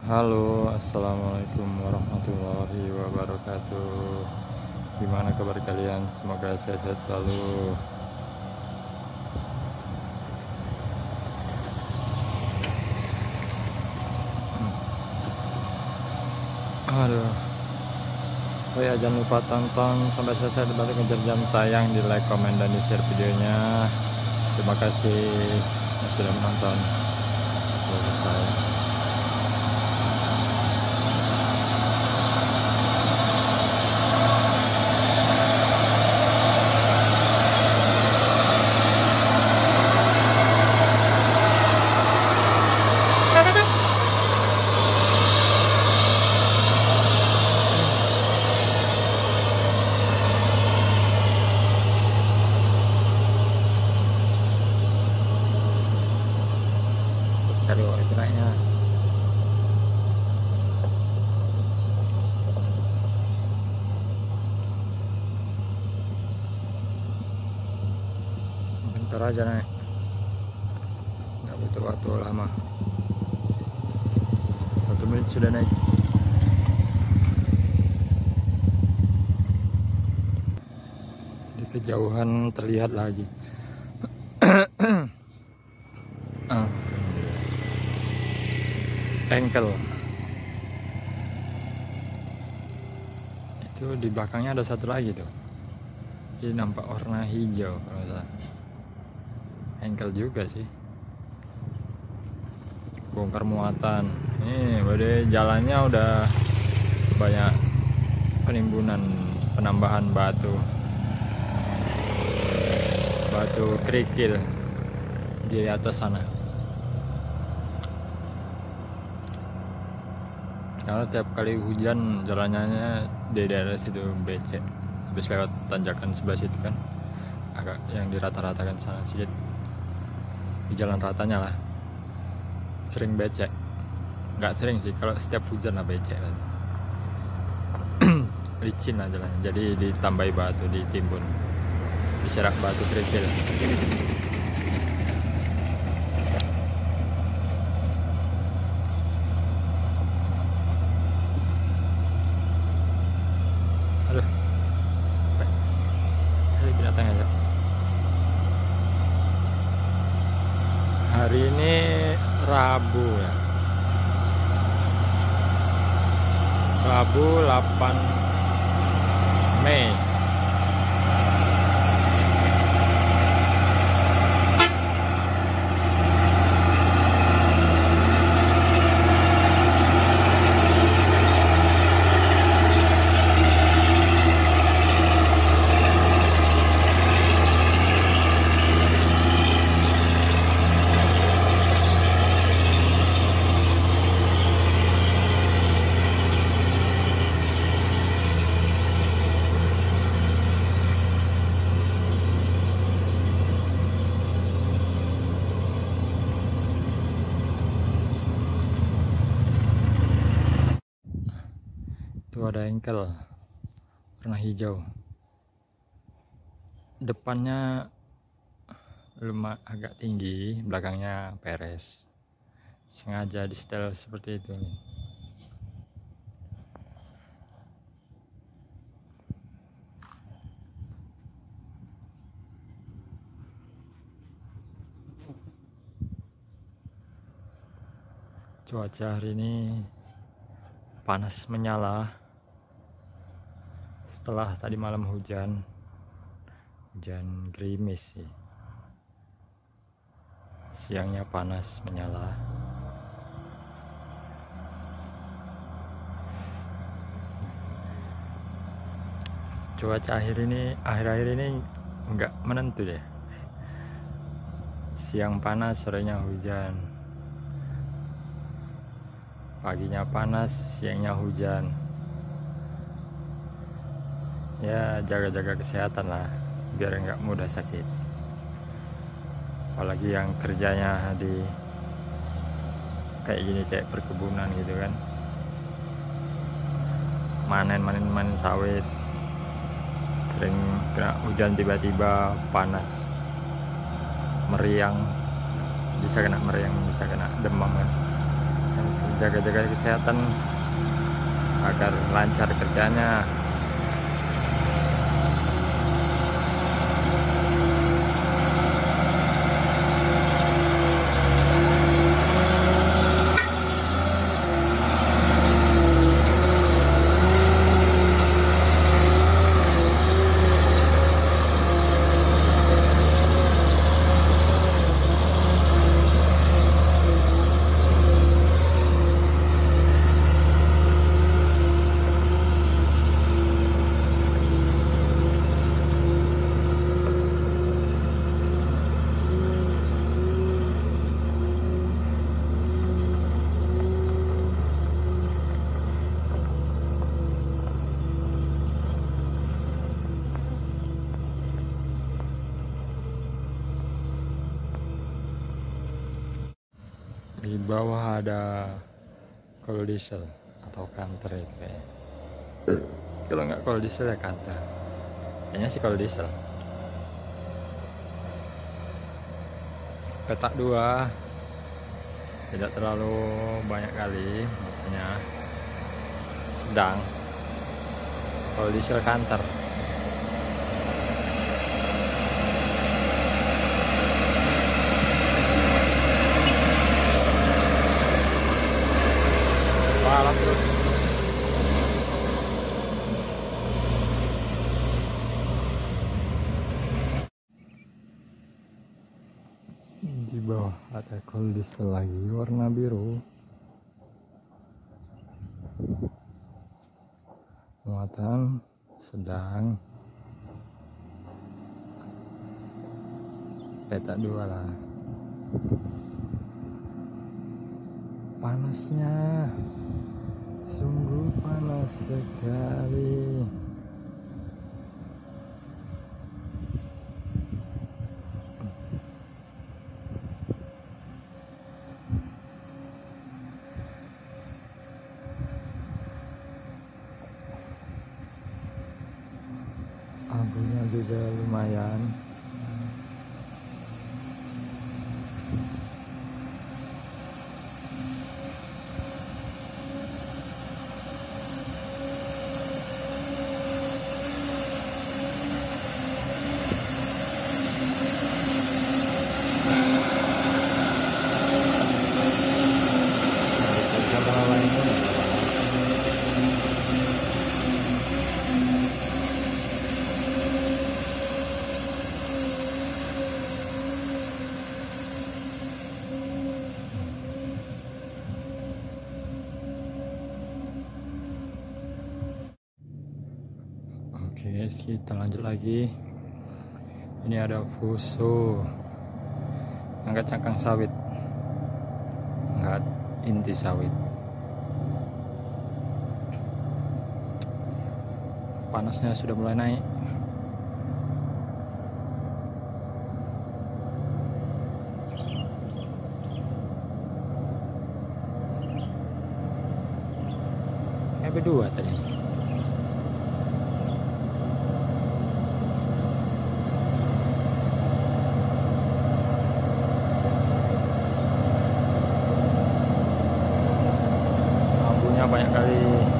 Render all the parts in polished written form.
Halo, assalamualaikum warahmatullahi wabarakatuh. Gimana kabar kalian? Semoga sehat-sehat selalu. Aduh. Oh ya, jangan lupa tonton sampai selesai, dibantu ngejar jam tayang, di like, komen, dan di share videonya. Terima kasih yang sudah menonton. Selesai. Cari itu naiknya. Bentar aja naik, nggak butuh waktu lama. 1 menit sudah naik. Di kejauhan terlihat lagi. Engkel itu di belakangnya ada satu lagi tuh, ini nampak warna hijau kalau salah. Engkel juga sih, bongkar muatan. Ini berarti jalannya udah banyak penimbunan, penambahan batu kerikil di atas sana. Karena tiap kali hujan jalannya di daerah situ becek, habis lewat tanjakan sebelah situ kan, agak yang dirata-ratakan sana sedikit, di jalan ratanya lah sering becek. Nggak sering sih, kalau setiap hujan lah becek kan. Licin lah jalannya, jadi ditambahi batu, ditimbun, diserak batu kerikil. Aduh, ada binatang aja. Hari ini Rabu ya, Rabu 8 Mei. Itu ada engkel warna hijau, depannya agak tinggi, belakangnya peres, sengaja di setel seperti itu. Cuaca hari ini panas menyala setelah tadi malam hujan gerimis sih. Siangnya panas menyala. Cuaca akhir-akhir ini nggak menentu deh. Siang panas, sorenya hujan. Paginya panas, siangnya hujan. Ya, jaga-jaga kesehatan lah, biar nggak mudah sakit. Apalagi yang kerjanya di kayak gini, kayak perkebunan gitu kan, manen sawit, sering kena hujan tiba-tiba, panas, meriang, bisa kena meriang, bisa kena demam kan. jaga-jaga kesehatan agar lancar kerjanya. Di bawah ada coil diesel atau kantor itu kayaknya. Kalau nggak coil diesel ya kantor. Kayaknya sih coil diesel. Petak 2 tidak terlalu banyak kali, makanya sedang. Coil diesel kantor. Di bawah ada coil diesel lagi warna biru, muatan sedang, petak 2 lah. Panasnya sungguh panas sekali. Abunya juga lumayan. Oke guys, kita lanjut lagi. Ini ada fuso, angkat cangkang sawit, angkat inti sawit. Panasnya sudah mulai naik. Berdua tadi. Banyak kali.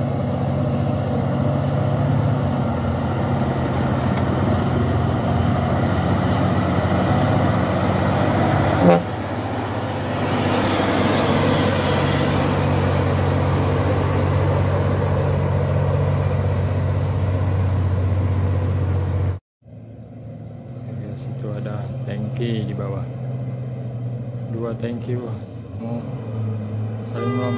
Situ ada tangki di bawah, 2 tangki. Wah, mau saling belum.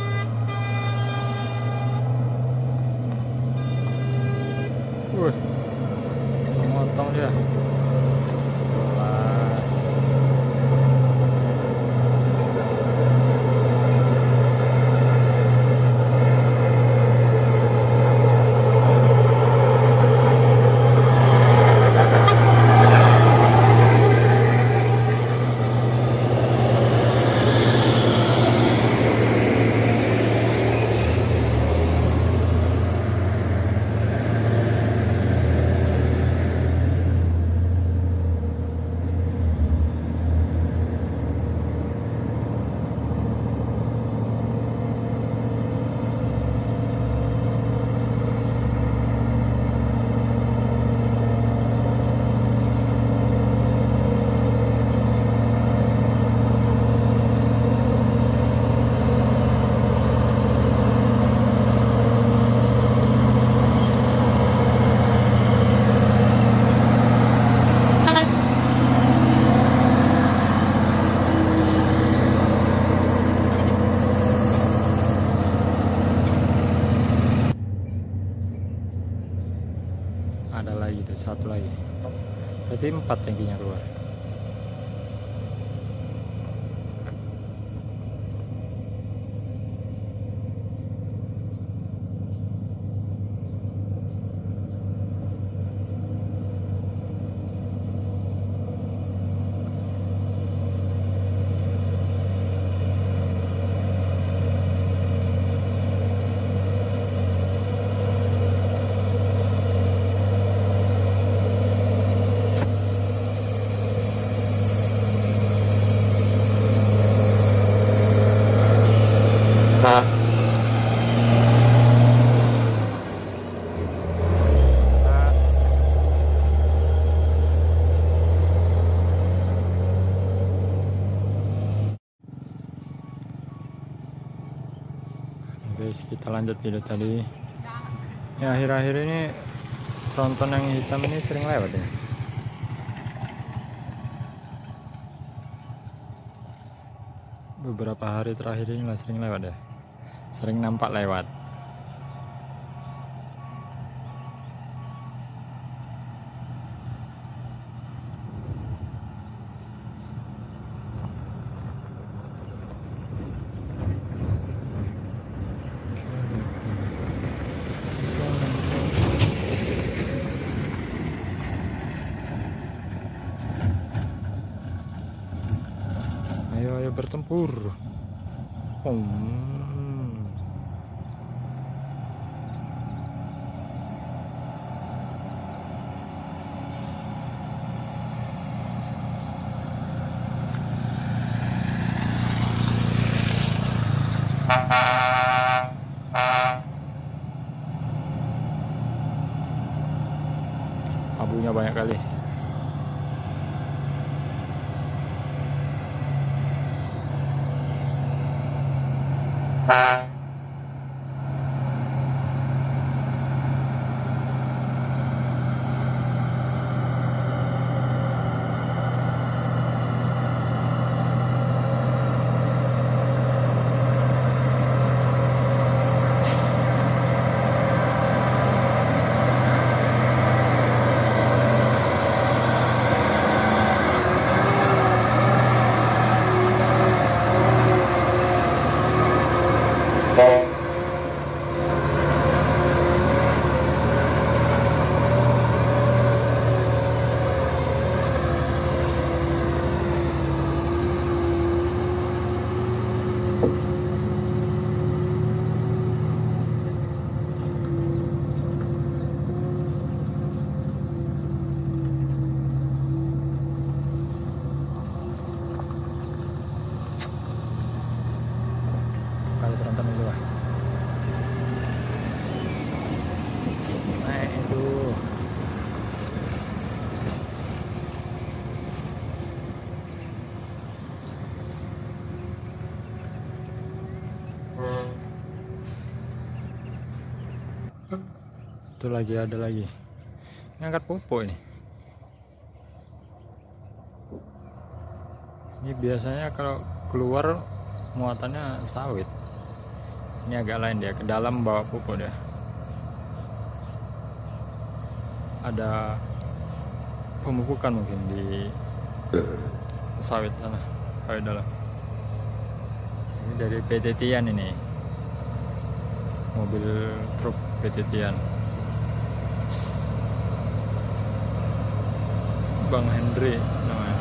Motong dia. lagi tuh, satu lagi, berarti 4 tangkinya keluar. Guys, kita lanjut video tadi. Ya, akhir-akhir ini tronton yang hitam ini sering lewat ya. Beberapa hari terakhir ini lah sering lewat ya. Sering nampak lewat. Ayo bertempur. Abunya banyak kali. Kali tronton dulu lah. Nah itu. Itu lagi ada lagi. Ngangkat pupuk ini. Ini biasanya kalau keluar muatannya sawit. Ini agak lain, dia ke dalam bawa pupuk dia. Ada pemupukan mungkin di sawit sana, sawit dalam. Ini dari PT Tian ini, mobil truk PT Tian. Bang Hendri namanya.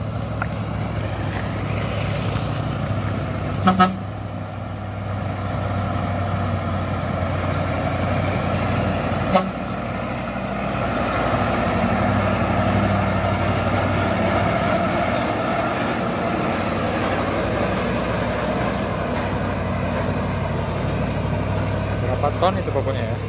Berapa ton itu pokoknya ya.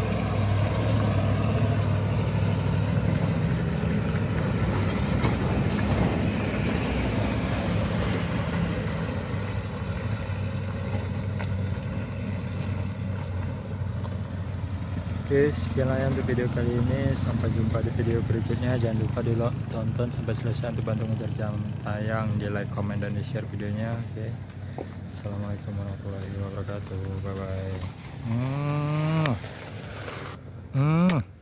Oke, sekian lah untuk video kali ini. Sampai jumpa di video berikutnya. Jangan lupa ditonton sampai selesai untuk bantu ngejar jam tayang, di like, komen, dan di share videonya. Oke, assalamualaikum warahmatullahi wabarakatuh. Bye bye.